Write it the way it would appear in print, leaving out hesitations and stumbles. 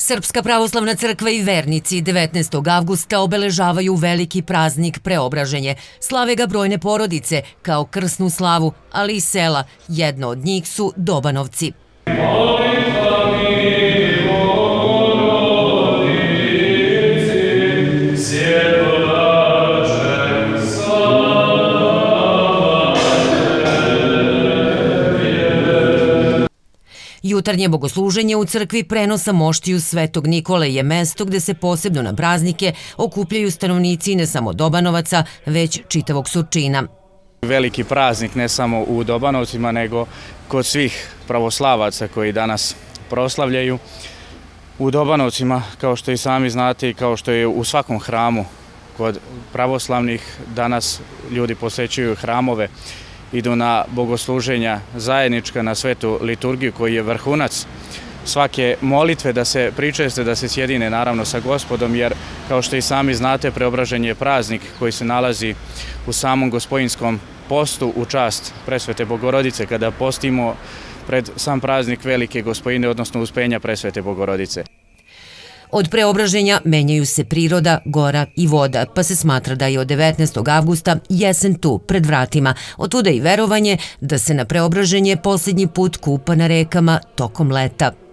Srpska pravoslavna crkva i vernici 19. avgusta obeležavaju veliki praznik Preobraženje. Slave ga brojne porodice kao krsnu slavu, ali i sela. Jedno od njih su Dobanovci. Jutarnje bogosluženje u crkvi prenosa moštiju Svetog Nikole je mesto gde se posebno na praznike okupljaju stanovnici ne samo Dobanovaca, već čitavog Surčina. Veliki praznik ne samo u Dobanovcima, nego kod svih pravoslavaca koji danas proslavljaju. U Dobanovcima, kao što i sami znate i kao što je u svakom hramu kod pravoslavnih, danas ljudi posećuju hramove, idu na bogosluženja zajednička, na svetu liturgiju koji je vrhunac svake molitve, da se pričeste, da se sjedine naravno sa Gospodom, jer kao što i sami znate, Preobraženje je praznik koji se nalazi u samom Gospojinskom postu u čast Presvete Bogorodice, kada postimo pred sam praznik Velike Gospojine, odnosno uspenja Presvete Bogorodice. Od Preobraženja menjaju se priroda, gora i voda, pa se smatra da je od 19. avgusta jesen tu, pred vratima. Otuda i verovanje da se na Preobraženje posljednji put kupa na rekama tokom leta.